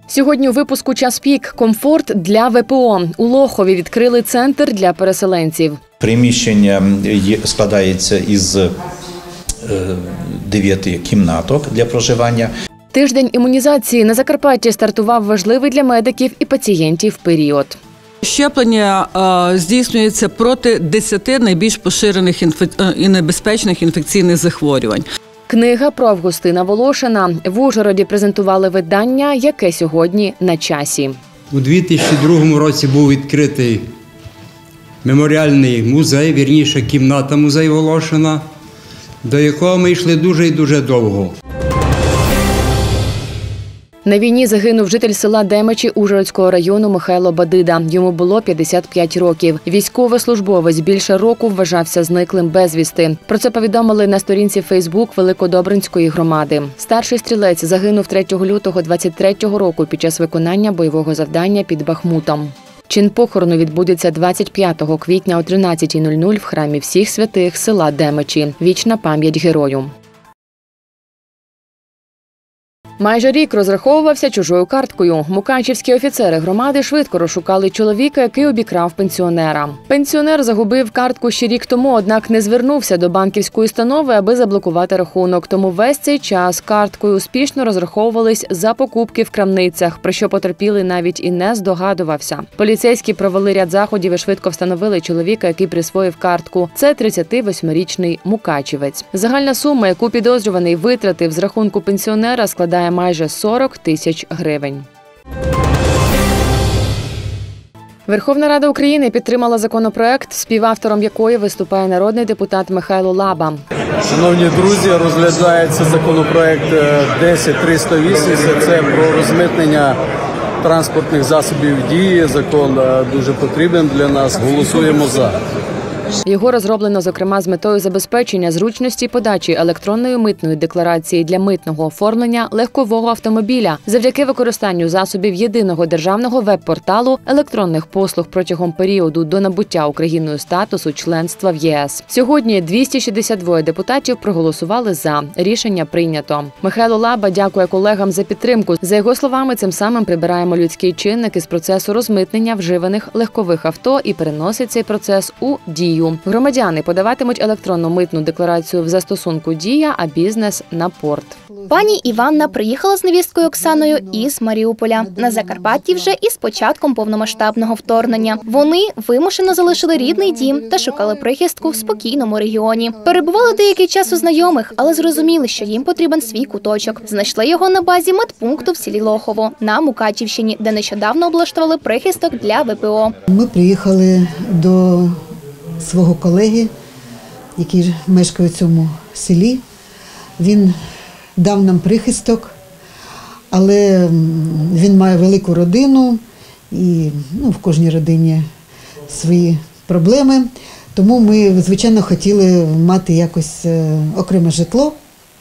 Сьогодні у випуску «Час пік» – комфорт для ВПО. У Лохові відкрили центр для переселенців. Приміщення складається із 9 кімнаток для проживання. Тиждень імунізації на Закарпатті стартував важливий для медиків і пацієнтів період. Щеплення здійснюється проти 10 найбільш поширених і небезпечних інфекційних захворювань. Книга про Августина Волошина. В Ужгороді презентували видання, яке сьогодні на часі. У 2002 році був відкритий меморіальний музей, вірніше кімната музей Волошина, до якого ми йшли дуже і дуже довго. На війні загинув житель села Демичі Ужгородського району Михайло Бадида. Йому було 55 років. Військовослужбовець більше року вважався зниклим безвісти. Про це повідомили на сторінці Фейсбук Великодобринської громади. Старший стрілець загинув 3 лютого 23-го року під час виконання бойового завдання під Бахмутом. Чин похорону відбудеться 25 квітня о 13:00 в храмі всіх святих села Демичі. Вічна пам'ять герою. Майже рік розраховувався чужою карткою. Мукачівські офіцери громади швидко розшукали чоловіка, який обікрав пенсіонера. Пенсіонер загубив картку ще рік тому, однак не звернувся до банківської установи, аби заблокувати рахунок. Тому весь цей час карткою успішно розраховувались за покупки в крамницях, про що потерпілий навіть і не здогадувався. Поліцейські провели ряд заходів і швидко встановили чоловіка, який присвоїв картку. Це 38-річний мукачівець. Загальна сума, яку підозрюваний витратив з рахунку пенсіонера, складає майже 40 тисяч гривень. Верховна Рада України підтримала законопроект, співавтором якої виступає народний депутат Михайло Лаба. Шановні друзі, розглядається законопроект 10380. Це про розмитнення транспортних засобів дії. Закон дуже потрібен для нас. Голосуємо за. Його розроблено, зокрема, з метою забезпечення зручності подачі електронної митної декларації для митного оформлення легкового автомобіля завдяки використанню засобів єдиного державного веб-порталу електронних послуг протягом періоду до набуття Україною статусу членства в ЄС. Сьогодні 262 депутатів проголосували за. Рішення прийнято. Михайло Лаба дякує колегам за підтримку. За його словами, цим самим прибираємо людський чинник із процесу розмитнення вживаних легкових авто і переносить цей процес у дію. Громадяни подаватимуть електронну митну декларацію в застосунку «Дія», а бізнес – на порт. Пані Іванна приїхала з невісткою Оксаною із Маріуполя. На Закарпатті вже із початком повномасштабного вторгнення. Вони вимушено залишили рідний дім та шукали прихистку в спокійному регіоні. Перебували деякий час у знайомих, але зрозуміли, що їм потрібен свій куточок. Знайшли його на базі медпункту в селі Лохово на Мукачівщині, де нещодавно облаштували прихисток для ВПО. Ми приїхали до свого колеги, який мешкає в цьому селі. Він дав нам прихисток, але він має велику родину і в кожній родині свої проблеми. Тому ми, звичайно, хотіли мати якось окреме житло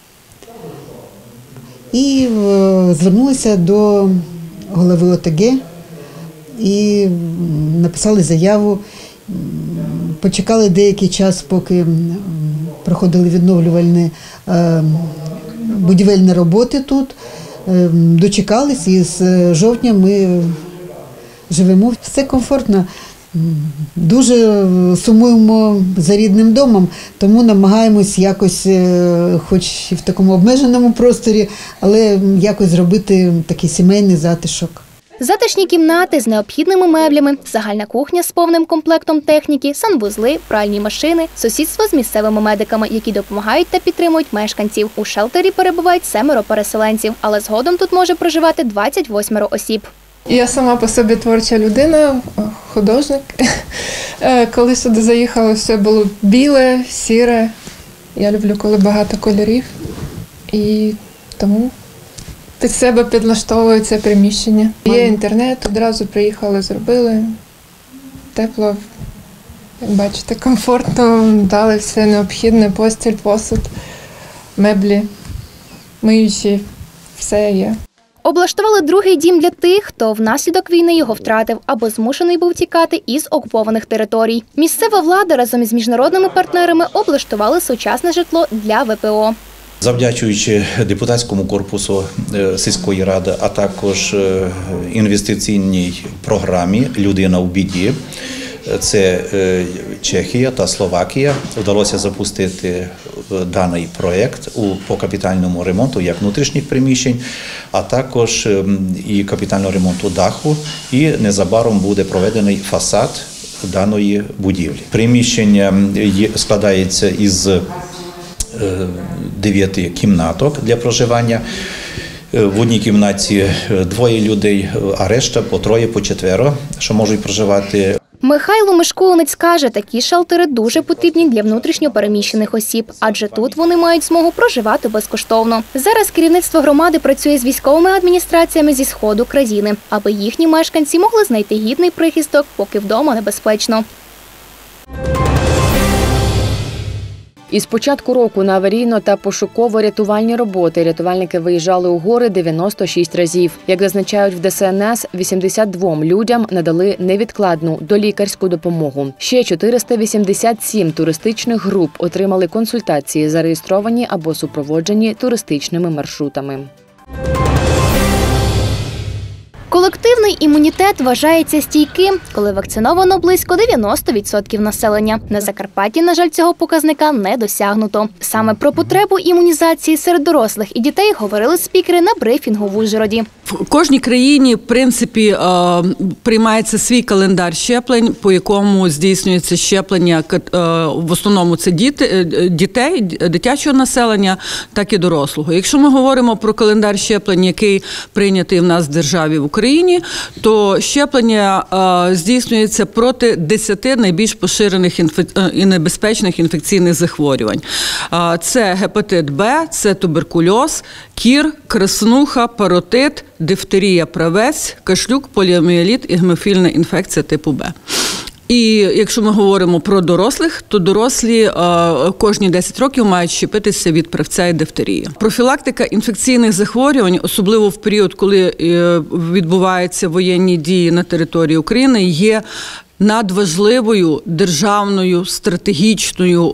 і звернулися до голови ОТГ і написали заяву. Почекали деякий час, поки проходили відновлювальні будівельні роботи тут. Дочекались і з жовтня ми живемо. Все комфортно. Дуже сумуємо за рідним домом, тому намагаємось якось, хоч і в такому обмеженому просторі, але якось зробити такий сімейний затишок. Затишні кімнати з необхідними меблями, загальна кухня з повним комплектом техніки, санвузли, пральні машини, сусідство з місцевими медиками, які допомагають та підтримують мешканців. У шелтері перебувають 7 переселенців, але згодом тут може проживати 28 осіб. Я сама по собі творча людина, художник. Коли сюди заїхала, все було біле, сіре. Я люблю, коли багато кольорів, і тому під себе підлаштовується приміщення. Є інтернет, одразу приїхали, зробили. Тепло, як бачите, комфортно, дали все необхідне, постіль, посуд, меблі, миючі, все є. Облаштували другий дім для тих, хто внаслідок війни його втратив або змушений був тікати із окупованих територій. Місцева влада разом із міжнародними партнерами облаштували сучасне житло для ВПО. Завдячуючи депутатському корпусу сільської ради, а також інвестиційній програмі «Людина в біді», це Чехія та Словакія, вдалося запустити даний проєкт по капітальному ремонту як внутрішніх приміщень, а також і капітального ремонту даху, і незабаром буде проведений фасад даної будівлі. Приміщення складається із 9 кімнаток для проживання. В одній кімнаті 2 людей, а решта по 3, по 4, що можуть проживати. Михайло Мишкулинець каже, такі шелтери дуже потрібні для внутрішньо переміщених осіб, адже тут вони мають змогу проживати безкоштовно. Зараз керівництво громади працює з військовими адміністраціями зі сходу країни, аби їхні мешканці могли знайти гідний прихисток, поки вдома небезпечно. Із початку року на аварійно- та пошуково-рятувальні роботи рятувальники виїжджали у гори 96 разів. Як зазначають в ДСНС, 82 людям надали невідкладну долікарську допомогу. Ще 487 туристичних груп отримали консультації, зареєстровані або супроводжені туристичними маршрутами. Колективний імунітет вважається стійким, коли вакциновано близько 90% населення. На Закарпатті, на жаль, цього показника не досягнуто. Саме про потребу імунізації серед дорослих і дітей говорили спікери на брифінгу в Ужгороді. В кожній країні, в принципі, приймається свій календар щеплень, по якому здійснюється щеплення, в основному це дітей, дитячого населення, так і дорослого. Якщо ми говоримо про календар щеплень, який прийнятий в нас в державі в Україні, то щеплення здійснюється проти 10 найбільш поширених і небезпечних інфекційних захворювань. Це гепатит Б, це туберкульоз, кір, краснуха, паротит, дифтерія, правець, кашлюк, поліомієліт і гемофільна інфекція типу Б. І якщо ми говоримо про дорослих, то дорослі кожні 10 років мають щепитися від правця і дифтерії. Профілактика інфекційних захворювань, особливо в період, коли відбуваються воєнні дії на території України, є надважливою державною стратегічною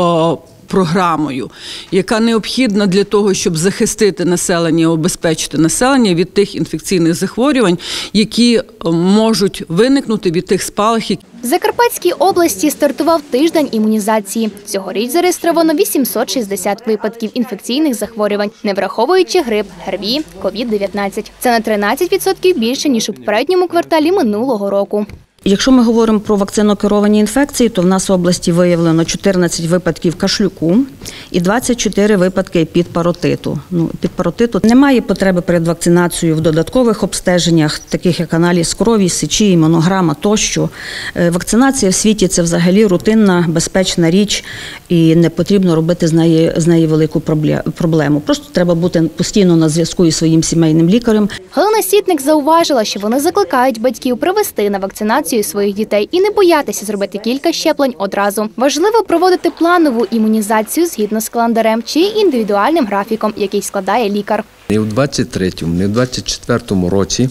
програмою, яка необхідна для того, щоб захистити населення, обезпечити населення від тих інфекційних захворювань, які можуть виникнути від тих спалахів. В Закарпатській області стартував тиждень імунізації. Цьогоріч зареєстровано 860 випадків інфекційних захворювань, не враховуючи грип, ГРВІ, COVID-19. Це на 13% більше, ніж у попередньому кварталі минулого року. Якщо ми говоримо про вакцинокеровані інфекції, то в нас в області виявлено 14 випадків кашлюку і 24 випадки підпаротиту. Підпаротиту немає потреби перед вакцинацією в додаткових обстеженнях, таких як аналіз крові, сечі, імунограма тощо. Вакцинація в світі – це взагалі рутинна, безпечна річ і не потрібно робити з неї велику проблему. Просто треба бути постійно на зв'язку із своїм сімейним лікарем. Галина Сітник зауважила, що вони закликають батьків привести на вакцинацію своїх дітей і не боятися зробити кілька щеплень одразу. Важливо проводити планову імунізацію згідно з календарем чи індивідуальним графіком, який складає лікар. Не в 23-му, не в 24-му році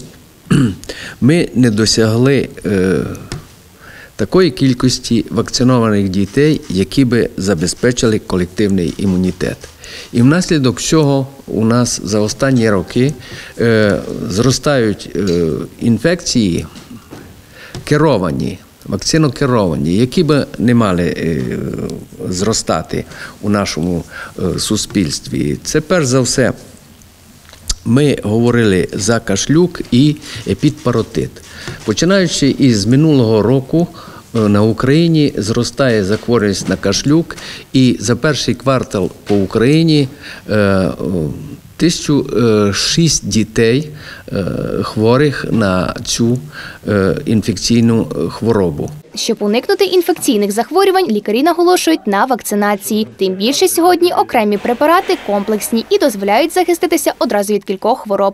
ми не досягли такої кількості вакцинованих дітей, які би забезпечили колективний імунітет. І внаслідок цього у нас за останні роки зростають інфекції керовані, вакцинокеровані, які би не мали зростати у нашому суспільстві. Це перш за все ми говорили за кашлюк і підпаротит. Починаючи із минулого року на Україні зростає захворюваність на кашлюк, і за перший квартал по Україні 1006 дітей хворих на цю інфекційну хворобу. Щоб уникнути інфекційних захворювань, лікарі наголошують на вакцинації. Тим більше сьогодні окремі препарати комплексні і дозволяють захиститися одразу від кількох хвороб.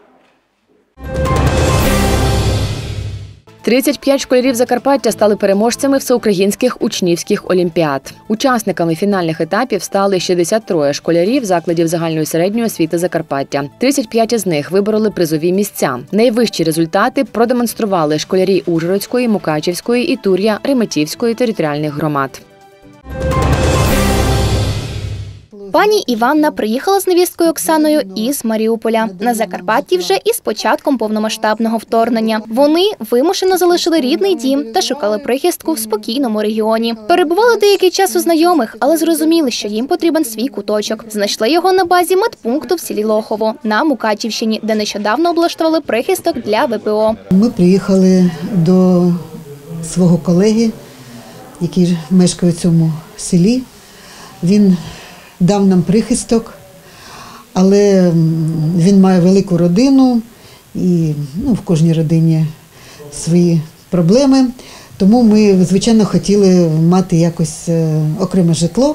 35 школярів Закарпаття стали переможцями всеукраїнських учнівських олімпіад. Учасниками фінальних етапів стали 63 школярів закладів загальної середньої освіти Закарпаття. 35 із них вибороли призові місця. Найвищі результати продемонстрували школярі Ужгородської, Мукачівської і Тур'я Реметівської територіальних громад. Пані Іванна приїхала з невісткою Оксаною із Маріуполя. На Закарпатті вже із початком повномасштабного вторгнення. Вони вимушено залишили рідний дім та шукали прихистку в спокійному регіоні. Перебували деякий час у знайомих, але зрозуміли, що їм потрібен свій куточок. Знайшли його на базі медпункту в селі Лохово на Мукачівщині, де нещодавно облаштували прихисток для ВПО. Ми приїхали до свого колеги, який мешкає в цьому селі. Він дав нам прихисток, але він має велику родину і в кожній родині свої проблеми. Тому ми, звичайно, хотіли мати якось окреме житло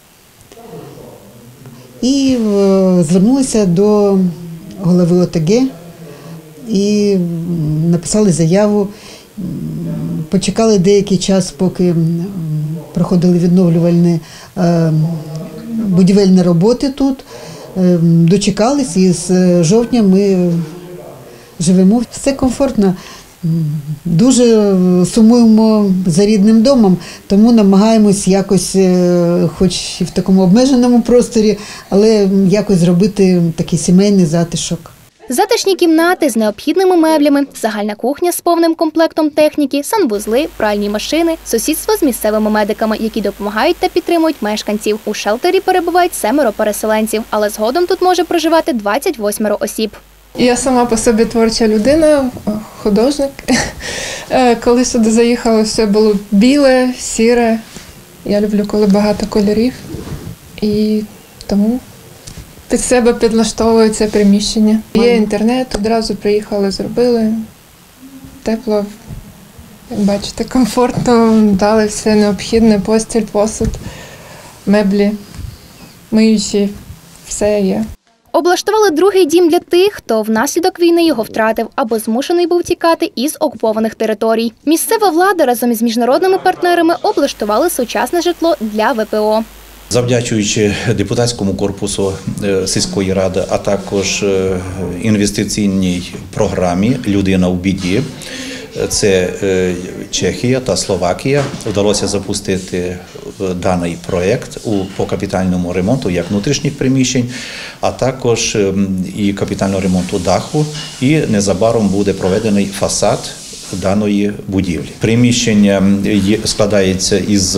і звернулися до голови ОТГ і написали заяву. Почекали деякий час, поки проходили відновлювальні будівельні роботи тут. Дочекались і з жовтня ми живемо. Все комфортно. Дуже сумуємо за рідним домом, тому намагаємось якось, хоч і в такому обмеженому просторі, але якось зробити такий сімейний затишок. Затишні кімнати з необхідними меблями, загальна кухня з повним комплектом техніки, санвузли, пральні машини, сусідство з місцевими медиками, які допомагають та підтримують мешканців. У шелтері перебувають 7 переселенців, але згодом тут може проживати 28 осіб. Я сама по собі творча людина, художник. Коли сюди заїхала, все було біле, сіре. Я люблю, коли багато кольорів. І тому під себе підлаштовується приміщення. Є інтернет, одразу приїхали, зробили. Тепло, як бачите, комфортно, дали все необхідне, постіль, посуд, меблі, миючі, все є. Облаштували другий дім для тих, хто внаслідок війни його втратив або змушений був тікати із окупованих територій. Місцева влада разом із міжнародними партнерами облаштували сучасне житло для ВПО. Завдячуючи депутатському корпусу сільської ради, а також інвестиційній програмі «Людина в біді», це Чехія та Словакія, вдалося запустити даний проєкт по капітальному ремонту як внутрішніх приміщень, а також і капітального ремонту даху, і незабаром буде проведений фасад даної будівлі. Приміщення складається із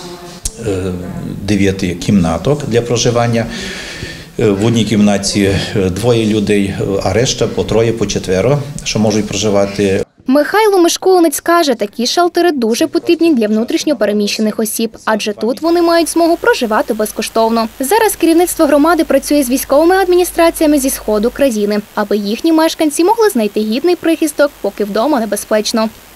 9 кімнаток для проживання. В одній кімнаті 2 людей, а решта по 3, по 4, що можуть проживати. Михайло Мишкулинець каже, такі шелтери дуже потрібні для внутрішньо переміщених осіб, адже тут вони мають змогу проживати безкоштовно. Зараз керівництво громади працює з військовими адміністраціями зі сходу країни, аби їхні мешканці могли знайти гідний прихисток, поки вдома небезпечно.